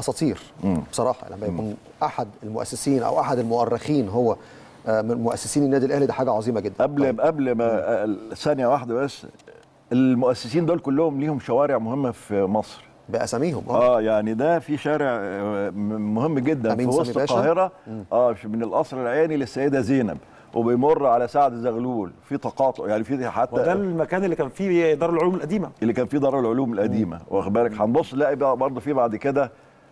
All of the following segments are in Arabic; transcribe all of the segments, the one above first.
اساطير بصراحه. لما يكون احد المؤسسين او احد المؤرخين هو من مؤسسين النادي الاهلي، ده حاجه عظيمه جدا. قبل ما ثانيه واحده بس، المؤسسين دول كلهم ليهم شوارع مهمه في مصر باساميهم. يعني ده في شارع مهم جدا في وسط القاهره، من القصر العيني للسيده زينب، وبيمر على سعد زغلول، في تقاطع يعني، في حتى وده المكان اللي كان فيه دار العلوم القديمه، واخد بالك. هنبص نلاقي برضه في بعد كده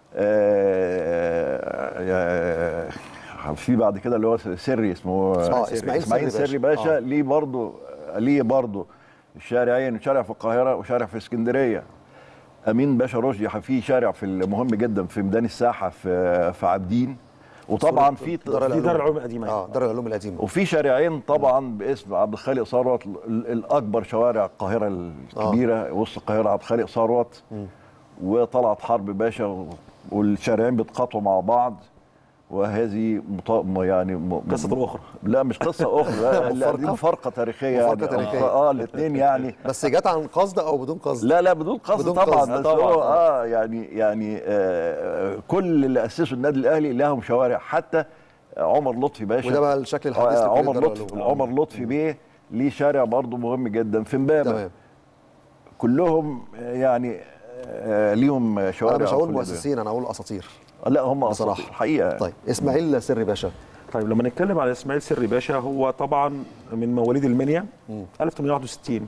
في بعد كده اللي هو سري، اسمه اسماعيل سري باشا. ليه برضه الشارعين، شارع في القاهره وشارع في اسكندريه. امين باشا رشدي في شارع في مهم جدا في ميدان الساحه في عابدين، وطبعا في دار العلوم القديمه. دار العلوم القديمه. وفي شارعين طبعا باسم عبد الخالق ثروت، الاكبر شوارع القاهره الكبيره وسط القاهره، عبد الخالق ثروت وطلعت حرب باشا، والشارعين بيتقاطعوا مع بعض. وهذه يعني قصه اخرى. لا مش قصه اخرى، دي مفارقه تاريخيه. الاثنين يعني. بس جت عن قصد او بدون قصد؟ لا بدون قصد طبعا. بس هو يعني كل اللي اسسوا النادي الاهلي لهم شوارع، حتى عمر لطفي باشا، وده بقى الشكل الحديث. عمر لطفي بيه ليه شارع برضه مهم جدا في امبابه. تمام. كلهم يعني ليهم شوارع. انا مش هقول مؤسسين، انا هقول اساطير. لا هم بصراحه الحقيقه. طيب اسماعيل سري باشا. طيب لما نتكلم على اسماعيل سري باشا، هو طبعا من مواليد المنيا 1861،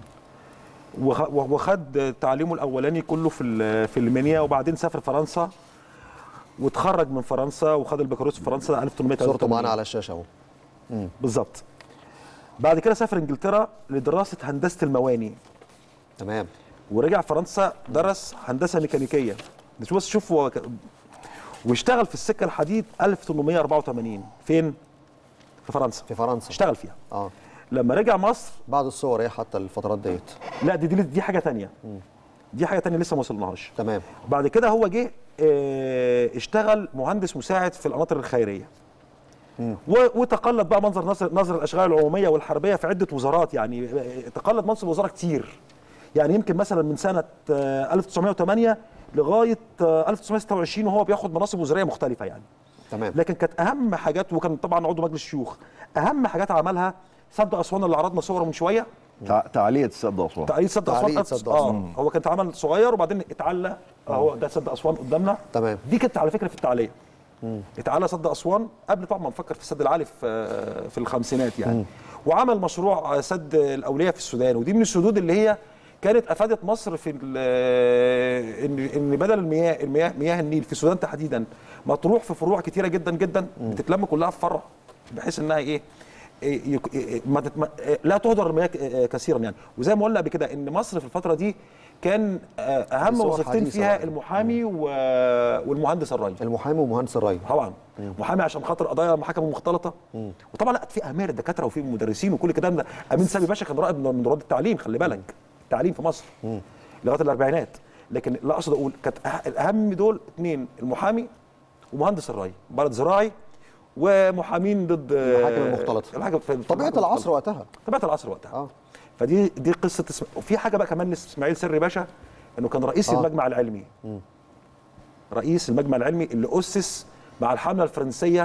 وخد تعليمه الاولاني كله في المنيا، وبعدين سافر فرنسا وتخرج من فرنسا وخد البكالوريوس في فرنسا 1883. صورته معانا على الشاشه اهو. بالظبط. بعد كده سافر انجلترا لدراسه هندسه المواني. تمام. ورجع فرنسا درس هندسه ميكانيكيه. بس شوف هو واشتغل في السكه الحديد 1884. فين؟ في فرنسا. في فرنسا اشتغل فيها. لما رجع مصر بعد الصور ايه حتى الفترات ديت؟ لا دي حاجه ثانيه. دي حاجه ثانيه لسه ما وصلناهاش. تمام. بعد كده هو جه اشتغل مهندس مساعد في القناطر الخيريه. وتقلد بقى نظر الاشغال العموميه والحربيه في عده وزارات، يعني تقلد منصب وزاره كتير. يعني يمكن مثلا من سنه 1908 لغايه 1926 وهو بياخد مناصب وزاريه مختلفه يعني. تمام. لكن كانت اهم حاجات، وكان طبعا عضو مجلس الشيوخ، اهم حاجات عملها سد اسوان اللي عرضنا صوره من شويه. تعليه سد اسوان. تعليه سد اسوان. هو كان اتعمل صغير وبعدين اتعلى. اهو ده سد اسوان قدامنا. تمام. دي كانت على فكره في التعليه. اتعلى سد اسوان قبل طبعا ما نفكر في السد العالي في الخمسينات يعني. وعمل مشروع سد الاولياء في السودان، ودي من السدود اللي هي كانت افادت مصر في ان بدل مياه النيل في السودان تحديدا مطروح في فروع كتيره جدا جدا، بتتلم كلها في فرع، بحيث انها لا تهدر المياه كثيرا يعني. وزي ما قلنا قبل كده ان مصر في الفتره دي كان اهم وظيفتين فيها المحامي والمهندس الري. المحامي ومهندس الري طبعا. محامي عشان خاطر قضايا محاكم مختلطه، وطبعا لا في اهميه للدكاتره وفي مدرسين وكل كده. امين سامي باشا كان رائد من رواد التعليم، خلي بالك، التعليم في مصر لغايه الاربعينات. لكن لا اقصد اقول كانت الاهم دول اثنين، المحامي ومهندس الري، بلد زراعي ومحامين ضد المحاكم المختلطه. طبيعه العصر وقتها. فدي قصه وفي حاجه بقى كمان لاسماعيل سري باشا، انه كان رئيس المجمع العلمي. رئيس المجمع العلمي اللي اسس مع الحمله الفرنسيه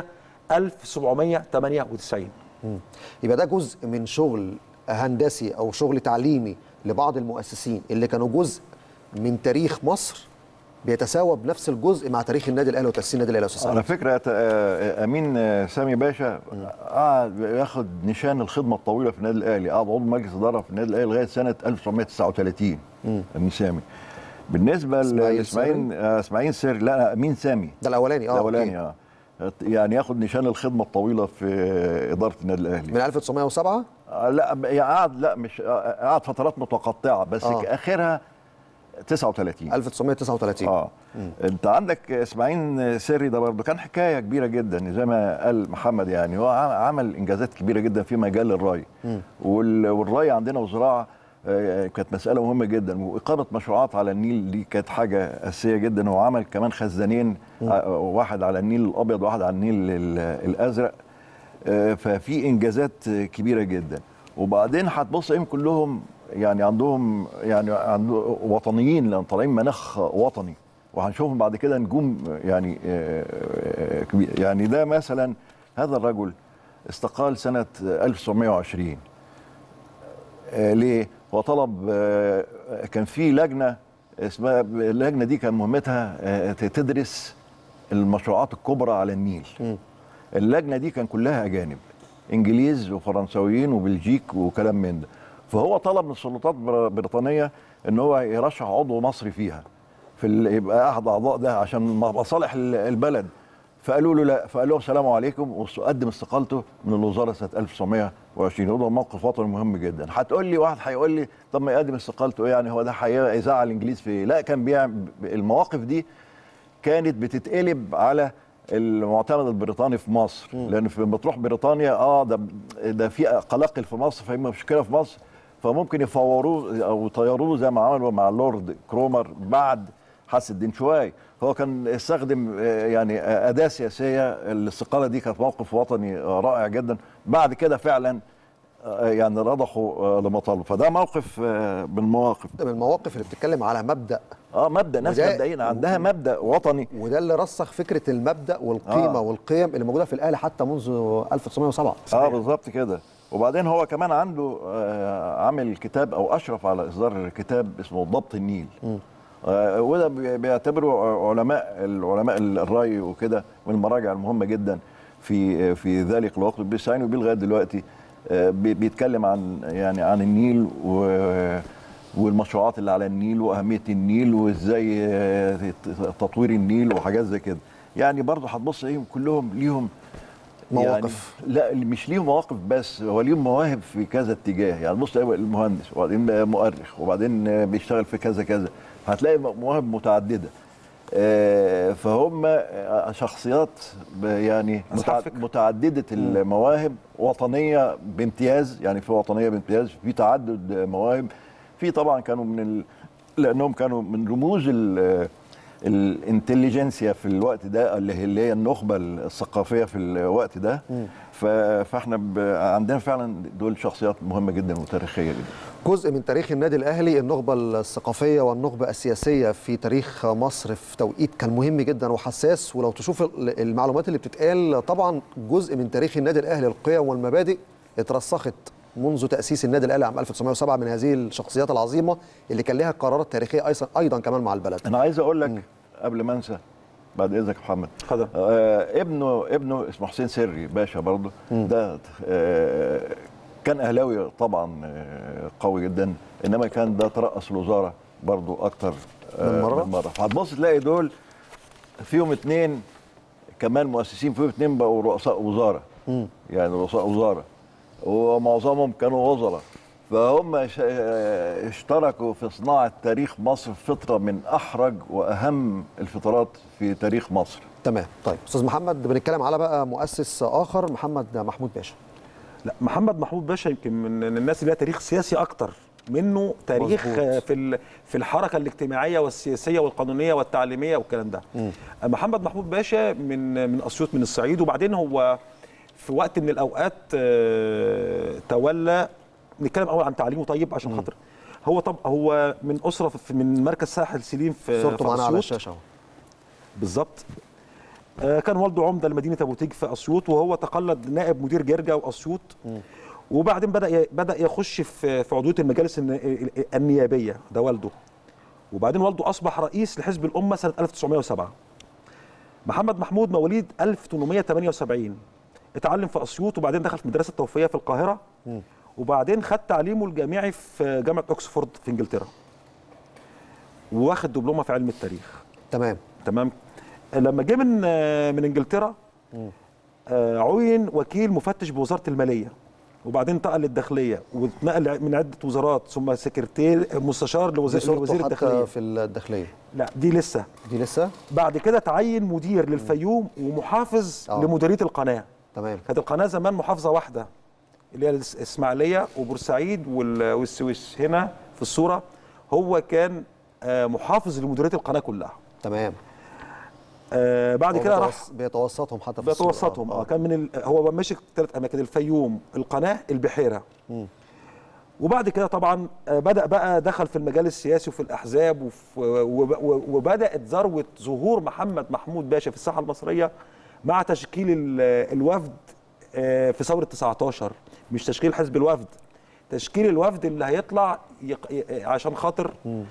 1798. يبقى ده جزء من شغل هندسي او شغل تعليمي لبعض المؤسسين اللي كانوا جزء من تاريخ مصر، بيتساوى بنفس الجزء مع تاريخ النادي الاهلي وتاسيس النادي الاهلي. على فكره امين سامي باشا قعد ياخد نشان الخدمه الطويله في النادي الاهلي، قعد عضو مجلس اداره في النادي الاهلي لغايه سنه 1939. امين سامي. بالنسبه لاسماعيل سري، لا امين سامي ده الاولاني. الاولاني يعني ياخد نشان الخدمه الطويله في اداره النادي الاهلي من 1907. لا قعد، لا مش قعد فترات متقطعه بس اخرها 39. 1939. انت عندك اسماعيل سري ده برضه كان حكايه كبيره جدا زي ما قال محمد، يعني هو عمل انجازات كبيره جدا في مجال الري. والري عندنا والزراعه كانت مساله مهمه جدا، واقامه مشروعات على النيل دي كانت حاجه اساسيه جدا. هو عمل كمان خزانين، واحد على النيل الابيض وواحد على النيل الازرق. ففي انجازات كبيره جدا. وبعدين هتبص كلهم يعني عندهم وطنيين، لان طالعين مناخ وطني، وهنشوفهم بعد كده نجوم يعني كبير. يعني ده مثلا هذا الرجل استقال سنة 1920. ليه؟ هو طلب، كان في لجنة اسمها، اللجنة دي كان مهمتها تدرس المشروعات الكبرى على النيل. اللجنة دي كان كلها أجانب، إنجليز وفرنساويين وبلجيك وكلام من ده. فهو طلب من السلطات البريطانية إن هو يرشح عضو مصري فيها، يبقى أحد أعضاء ده عشان مصالح البلد. فقالوا له لا، فقال لهم السلام عليكم، وقدم استقالته من الوزاره سنه 1920. وده موقف وطني مهم جدا. هتقول لي واحد هيقول لي طب ما يقدم استقالته ايه يعني، هو ده هيزعل الانجليز في إيه؟ لا، كان بيعمل المواقف دي كانت بتتقلب على المعتمد البريطاني في مصر، لان لما تروح بريطانيا ده في قلاقل في مصر، في مشكله في مصر، فممكن يفوروه او يطيروه زي ما عملوا مع اللورد كرومر بعد حس الدين شوي. هو كان استخدم يعني أداة سياسية. الاستقالة دي كانت موقف وطني رائع جدا. بعد كده فعلا يعني رضخوا لمطالب. فده موقف من المواقف اللي بتتكلم على مبدأ. مبدأ، ناس مبدئيين عندها مبدأ وطني، وده اللي رسخ فكرة المبدأ والقيمة والقيم اللي موجودة في الأهلي حتى منذ 1907. بالظبط كده. وبعدين هو كمان عنده عامل كتاب او اشرف على اصدار كتاب اسمه ضبط النيل. وده بيعتبروا العلماء الري وكده من المراجع المهمه جدا في ذلك الوقت، بيستعينوا بيه لغايه دلوقتي. بيتكلم عن النيل والمشروعات اللي على النيل واهميه النيل وازاي تطوير النيل وحاجات زي كده. يعني برضه هتبص كلهم ليهم مواقف، يعني لا مش ليهم مواقف بس، هو ليهم مواهب في كذا اتجاه. يعني بص، المهندس وبعدين مؤرخ وبعدين بيشتغل في كذا كذا، هتلاقي مواهب متعدده. فهم شخصيات يعني متعدده المواهب، وطنيه بامتياز. يعني في وطنيه بامتياز، في تعدد مواهب. في طبعا كانوا لانهم كانوا من رموز الانتليجنسيا في الوقت ده، اللي هي النخبه الثقافيه في الوقت ده. فاحنا عندنا فعلا دول شخصيات مهمه جدا وتاريخيه جدا. جزء من تاريخ النادي الاهلي النخبه الثقافيه والنخبه السياسيه في تاريخ مصر في توقيت كان مهم جدا وحساس. ولو تشوف المعلومات اللي بتتقال، طبعا جزء من تاريخ النادي الاهلي القيم والمبادئ اترسخت منذ تاسيس النادي الاهلي عام 1907 من هذه الشخصيات العظيمه اللي كان لها قرارات تاريخيه ايضا كمان مع البلد. انا عايز اقول لك قبل ما انسى، بعد اذنك يا محمد، ابنه اسمه حسين سري باشا برضه. ده كان اهلاوي طبعا قوي جدا، انما كان ده ترأس الوزاره برضه اكتر من مره. فهتبص تلاقي دول فيهم اتنين كمان مؤسسين، فيهم اتنين بقوا رؤساء وزاره. يعني رؤساء وزاره، ومعظمهم كانوا وزراء. فهم اشتركوا في صناعة تاريخ مصر في فترة من أحرج وأهم الفترات في تاريخ مصر. تمام. طيب أستاذ محمد، بنتكلم على بقى مؤسس آخر، محمد محمود باشا. لا، محمد محمود باشا يمكن من الناس اللي لها تاريخ سياسي أكتر منه تاريخ في الحركة الاجتماعية والسياسية والقانونية والتعليمية والكلام ده. محمد محمود باشا من أسيوط، من الصعيد. وبعدين هو في وقت من الأوقات تولى، نتكلم اول عن تعليمه طيب عشان خاطر هو من اسره من مركز ساحل سليم في صورته معانا على الشاشه اهو. بالظبط. كان والده عمده لمدينه ابو تيج في اسيوط، وهو تقلد نائب مدير جرجا واسيوط. وبعدين بدا يخش في عضويه المجالس النيابيه، ده والده. وبعدين والده اصبح رئيس لحزب الامه سنه 1907. محمد محمود مواليد 1878، اتعلم في اسيوط وبعدين دخل في مدرسه التوفيق في القاهره. وبعدين خد تعليمه الجامعي في جامعه اوكسفورد في انجلترا، واخد دبلومه في علم التاريخ. تمام. لما جه من انجلترا عين وكيل مفتش بوزاره الماليه، وبعدين انتقل للداخليه، واتنقل من عده وزارات، ثم سكرتير مستشار لوزير الداخليه. في الداخليه لا، دي لسه بعد كده تعين مدير للفيوم ومحافظ لمديريه القناه. تمام. كانت القناه زمان محافظه واحده اللي هي الاسماعيليه وبورسعيد والسويس. هنا في الصوره هو كان محافظ لمديريه القناه كلها. تمام. بعد كده راح بيتوسطهم حتى في بيتوسطهم. كان هو ماشي 3 اماكن: الفيوم، القناه، البحيره. وبعد كده طبعا بدأ بقى دخل في المجال السياسي وفي الأحزاب وبدأت ذروة ظهور محمد محمود باشا في الساحة المصرية مع تشكيل الوفد في ثورة 19. مش تشكيل حزب الوفد، تشكيل الوفد اللي هيطلع عشان خاطر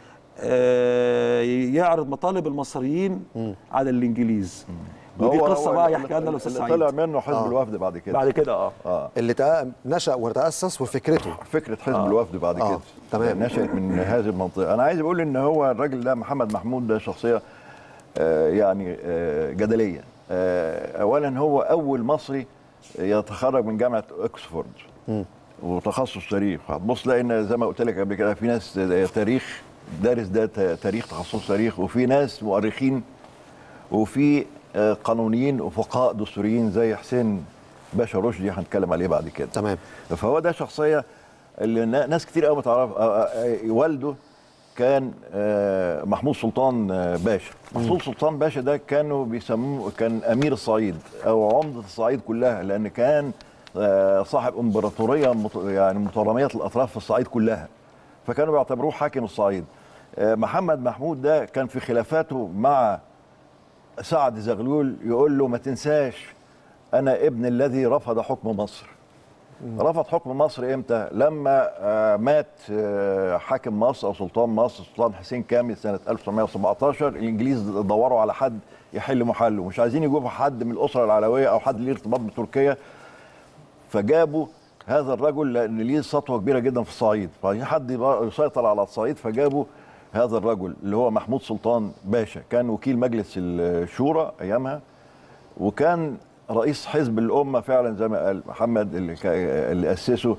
يعرض مطالب المصريين على الإنجليز. ودي قصة بقى يحكيها لنا الأستاذ سعيد. طلع منه حزب الوفد بعد كده. بعد كده اللي نشأ وتأسس وفكرته فكرة حزب الوفد بعد كده. تمام. نشأت من هذه المنطقة. أنا عايز أقول إن هو الراجل ده محمد محمود ده شخصية يعني جدلية. أولا هو أول مصري يتخرج من جامعة أكسفورد وتخصص تاريخ. هتبص تلاقي إن زي ما قلت لك قبل كده في ناس تاريخ دارس ده تاريخ تخصص تاريخ، وفي ناس مؤرخين، وفي قانونيين وفقهاء دستوريين زي حسين باشا رشدي هنتكلم عليه بعد كده. تمام. فهو ده شخصيه اللي ناس كتير قوي تعرف. والده كان محمود سلطان باشا. محمود سلطان باشا ده كانوا بيسموه كان امير الصعيد او عمده الصعيد كلها، لان كان صاحب امبراطوريه يعني متراميه الاطراف في الصعيد كلها، فكانوا بيعتبروه حاكم الصعيد. محمد محمود ده كان في خلافاته مع سعد زغلول يقول له ما تنساش أنا ابن الذي رفض حكم مصر. رفض حكم مصر إمتى؟ لما مات حاكم مصر أو سلطان مصر سلطان حسين كامل سنة 1917. الإنجليز دوروا على حد يحل محله، مش عايزين يجيبوا حد من الأسرة العلوية أو حد ليه ارتباط بتركيا، فجابوا هذا الرجل لأن ليه سطوة كبيرة جدا في الصعيد، فعايزين حد يسيطر على الصعيد، فجابوا هذا الرجل اللي هو محمود سلطان باشا. كان وكيل مجلس الشورى ايامها، وكان رئيس حزب الامه فعلا زي ما قال محمد اللي اسسه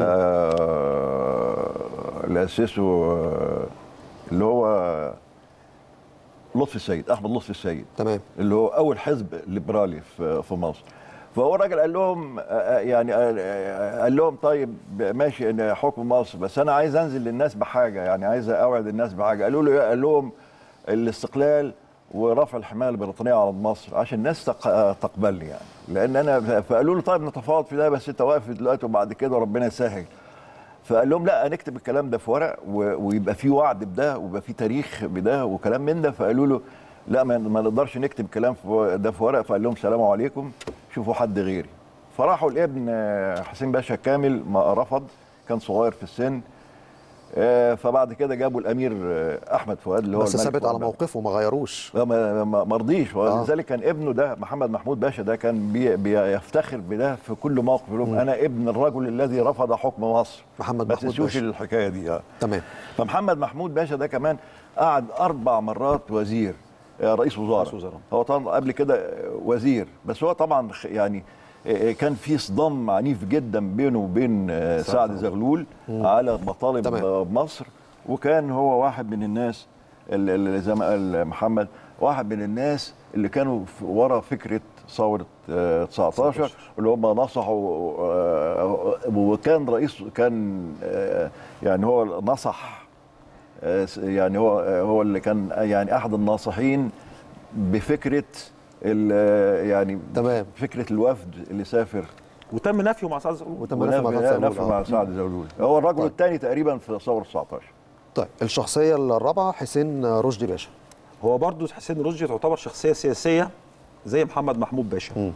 اللي هو لطفي السيد، احمد لطفي السيد. تمام. اللي هو اول حزب ليبرالي في مصر. فهو الراجل قال لهم يعني قال لهم طيب ماشي ان حكم مصر، بس انا عايز انزل للناس بحاجه، يعني عايز اوعد الناس بحاجه. قال لهم الاستقلال ورفع الحمايه البريطانيه على مصر عشان الناس تقبلني يعني، لان انا فقالوا له طيب نتفاوض في ده، بس انت واقف دلوقتي وبعد كده ربنا يسهل. فقال لهم لا نكتب الكلام ده في ورق ويبقى في وعد بده ويبقى في تاريخ بده وكلام من ده. فقالوا له لا ما نقدرش نكتب كلام ده في ورق. فقال لهم سلام عليكم شوفوا حد غيري. فراحوا الابن حسين باشا كامل ما رفض، كان صغير في السن. فبعد كده جابوا الامير احمد فؤاد اللي هو بس ثابت على موقفه ما غيروش، ما رضيش. ولذلك كان ابنه ده محمد محمود باشا ده كان بيفتخر بده في كل موقف، يقول لهم انا ابن الرجل الذي رفض حكم مصر. محمد محمود باشا. ما تنسوش الحكايه دي. تمام. فمحمد محمود باشا ده كمان قعد 4 مرات وزير رئيس وزراء. هو طبعا قبل كده وزير، بس هو طبعا يعني كان في صدام عنيف جدا بينه وبين سعد زغلول على مطالب مصر. وكان هو واحد من الناس اللي زي ما قال محمد، واحد من الناس اللي كانوا ورا فكره ثوره 19 اللي هم نصحوا. وكان رئيس كان يعني هو نصح، يعني هو اللي كان يعني احد الناصحين بفكره يعني تمام فكره الوفد اللي سافر وتم نفيه مع سعد زغلول. وتم نفيه مع سعد زغلول. هو الرجل الثاني تقريبا في ثوره 19. طيب الشخصيه الرابعه حسين رشدي باشا. هو برضو حسين رشدي تعتبر شخصيه سياسيه زي محمد محمود باشا.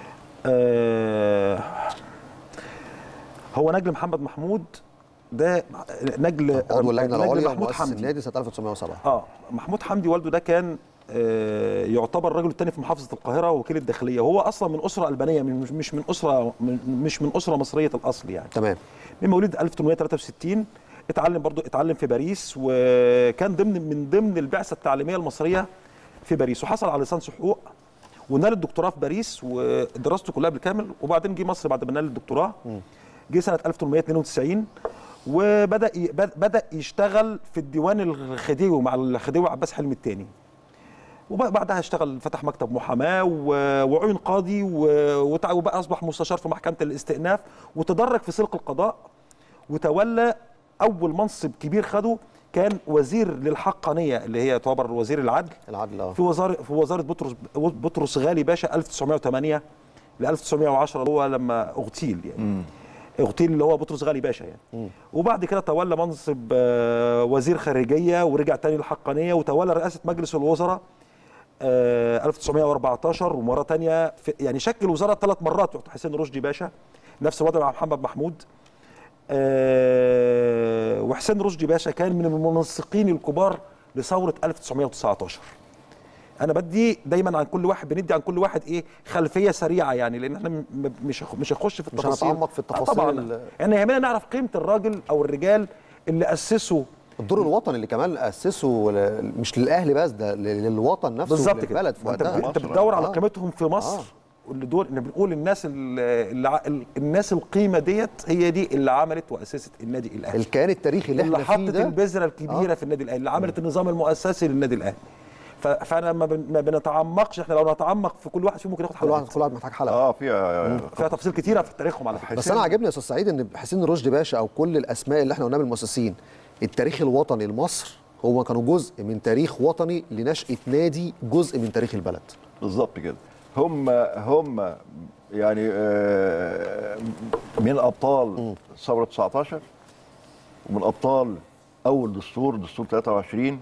هو نجل محمد محمود ده نجل عضو اللجنه العليا محمود حمدي النادي سنه 1907. محمود حمدي والده ده كان يعتبر الرجل الثاني في محافظه القاهره وكيل الداخليه. هو اصلا من اسره البانيه، مش من اسره مصريه الاصل يعني. تمام. من مواليد 1863. اتعلم في باريس، وكان من ضمن البعثه التعليميه المصريه في باريس، وحصل على ليسانس حقوق ونال الدكتوراه في باريس ودراسته كلها بالكامل. وبعدين جه مصر بعد ما نال الدكتوراه، جه سنه 1892 وبدا يشتغل في الديوان الخديوي مع الخديوي عباس حلمي الثاني. وبعدها اشتغل فتح مكتب محاماه وعين قاضي وبقى اصبح مستشار في محكمه الاستئناف، وتدرج في سلك القضاء، وتولى اول منصب كبير خده كان وزير للحقانيه اللي هي تعتبر وزير العدل في وزاره بطرس غالي باشا 1908 ل 1910 هو لما اغتيل يعني. اغتيل اللي هو بطرس غالي باشا يعني. وبعد كده تولى منصب وزير خارجيه، ورجع تاني للحقانيه، وتولى رئاسه مجلس الوزراء 1914. ومره تانية يعني شكل وزاره 3 مرات وقت حسين رشدي باشا. نفس الوضع مع محمد محمود. وحسين رشدي باشا كان من المنسقين الكبار لثوره 1919. انا بدي دايما عن كل واحد، بندي عن كل واحد ايه خلفيه سريعه يعني، لان احنا مش هنخش في التفاصيل، مش هنتعمق في التفاصيل طبعا. يعني يهمنا نعرف قيمه الراجل او الرجال اللي اسسوا الدور الوطني، اللي كمان اسسوا مش للاهلي بس، ده للوطن نفسه بالظبط كده. للبلد في وقتها. انت بتدور على قيمتهم في مصر. واللي دول ان بنقول الناس القيمه ديت هي دي اللي عملت واسست النادي الاهلي، الكيان التاريخي اللي احنا فيه ده، اللي حطت البذره الكبيره في النادي الاهلي، اللي عملت النظام المؤسسي للنادي الاهلي. فانا ما بنتعمقش، احنا لو نتعمق في كل واحد فيهم ممكن ياخد حلقه. كل واحد محتاج حلقه. فيها تفاصيل كتيره في تاريخهم على فكره. بس انا عاجبني يا استاذ سعيد ان حسين رشدي باشا او كل الاسماء اللي احنا قلناها من المؤسسين، التاريخ الوطني لمصر هو كانوا جزء من تاريخ وطني لنشأة نادي، جزء من تاريخ البلد. بالظبط كده. هم يعني من ابطال ثوره 19، ومن ابطال اول دستور 23،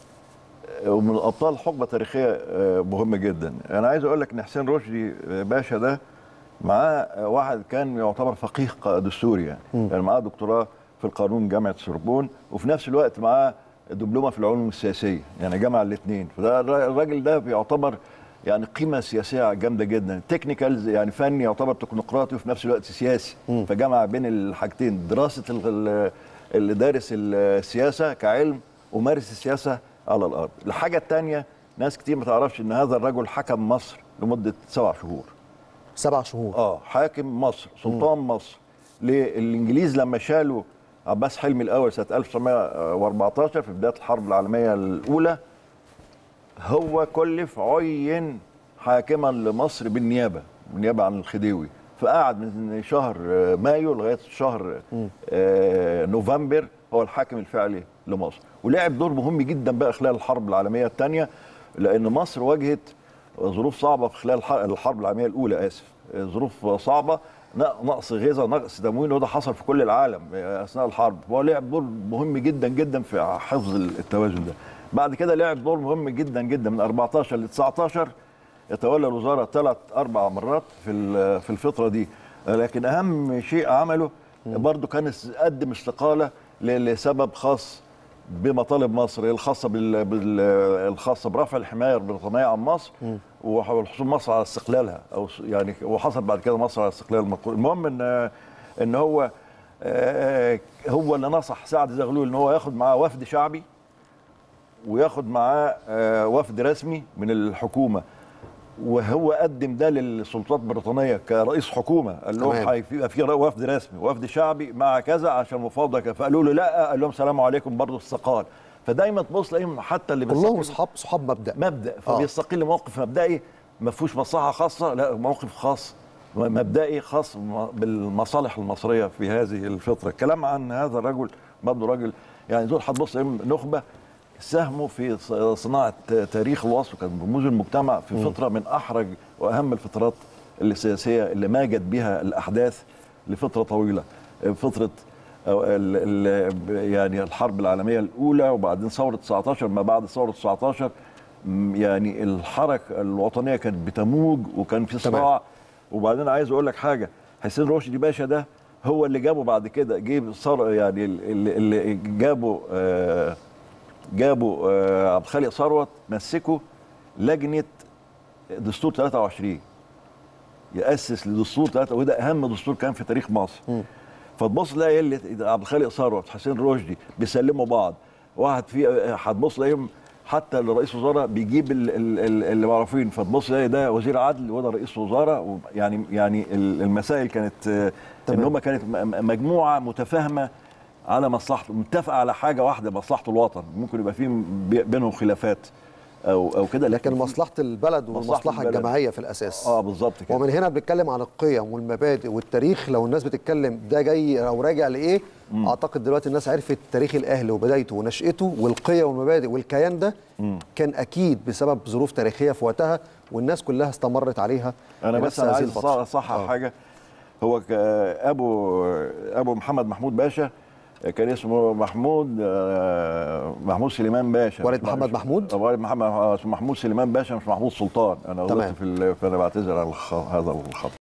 ومن ابطال حقبه تاريخيه مهمه جدا. انا عايز اقول لك ان حسين رشدي باشا ده معاه واحد كان يعتبر فقيه دستوري يعني معاه دكتوراه في القانون جامعه سوربون، وفي نفس الوقت معاه دبلومه في العلوم السياسيه، يعني جمع الاثنين. فده الراجل ده بيعتبر يعني قيمه سياسيه جامده جدا، تكنيكالز يعني فني، يعتبر تكنوقراطي وفي نفس الوقت سياسي. فجمع بين الحاجتين، دراسه اللي دارس السياسه كعلم ومارس السياسه على الارض. الحاجه الثانيه، ناس كتير ما تعرفش ان هذا الرجل حكم مصر لمده 7 شهور. 7 شهور حاكم مصر، سلطان مصر. الانجليز لما شالوا عباس حلمي الاول سنه 1914 في بدايه الحرب العالميه الاولى، هو كلف عين حاكما لمصر بالنيابه عن الخديوي. فقعد من شهر مايو لغايه شهر نوفمبر هو الحاكم الفعلي لمصر، ولعب دور مهم جدا بقى خلال الحرب العالميه الثانيه، لان مصر واجهت ظروف صعبه في خلال الحرب العالميه الاولى. ظروف صعبه، نقص غذاء، نقص تموين، وده حصل في كل العالم اثناء الحرب. هو لعب دور مهم جدا جدا في حفظ التوازن ده. بعد كده لعب دور مهم جدا جدا من 14 ل 19، يتولى الوزاره 3-4 مرات في الفتره دي. لكن اهم شيء عمله برضه كان قدم استقاله لسبب خاص بمطالب مصر الخاصه برفع الحمايه البريطانيه عن مصر وحصول مصر على استقلالها، او يعني وحصل بعد كده مصر على استقلال. المهم ان هو اللي نصح سعد زغلول ان هو ياخد معاه وفد شعبي وياخد معاه وفد رسمي من الحكومه، وهو قدم ده للسلطات البريطانيه كرئيس حكومه، قال لهم هيبقى في وفد رسمي وفد شعبي مع كذا عشان مفاوضه كذا، فقالوا له لا، قال لهم سلام عليكم برضه استقال. فدايما تبص تلاقيهم حتى اللي كلهم صحاب مبدا فبيستقل موقف مبدئي ما فيهوش مصلحه خاصه، لا موقف خاص مبدئي خاص بالمصالح المصريه في هذه الفتره. الكلام عن هذا الرجل برضه راجل يعني دول هتبص نخبه ساهموا في صناعه تاريخ الوصف، وكان رموز المجتمع في فتره من احرج واهم الفترات السياسيه اللي ماجت بها الاحداث لفتره طويله، فتره يعني الحرب العالميه الاولى وبعدين ثوره 19. ما بعد ثوره 19 يعني الحركه الوطنيه كانت بتموج وكان في صراع. وبعدين عايز اقول لك حاجه، حسين رشدي باشا ده هو اللي جابه بعد كده، يعني اللي جابوا عبد الخالق ثروت مسكوا لجنه دستور 23 ياسس لدستور 3، وده اهم دستور كان في تاريخ مصر. فتبص تلاقي عبد الخالق ثروت حسين رشدي بيسلموا بعض، واحد في هتبص تلاقيهم حتى الرئيس وزراء بيجيب اللي معروفين، فتبص تلاقي ده وزير عدل وده رئيس وزراء. يعني المسائل كانت ان هم كانت مجموعه متفاهمه على مصلحته، متفقه على حاجه واحده، مصلحه الوطن. ممكن يبقى في بينهم خلافات او كده، لكن مصلحه البلد والمصلحه الجماعيه في الاساس. بالظبط كده. ومن هنا بنتكلم عن القيم والمبادئ والتاريخ. لو الناس بتتكلم ده جاي او راجع لايه، اعتقد دلوقتي الناس عرفت تاريخ الاهلي وبدايته ونشأته والقيم والمبادئ والكيان ده كان اكيد بسبب ظروف تاريخيه في وقتها، والناس كلها استمرت عليها. انا بس عايز اصحح حاجه. هو ابو محمد محمود باشا كان اسمه محمود سليمان باشا. والد محمد محمود؟ والد محمد محمود سليمان باشا، مش محمود سلطان. انا غلطت فانا بعتذر على هذا الخطأ.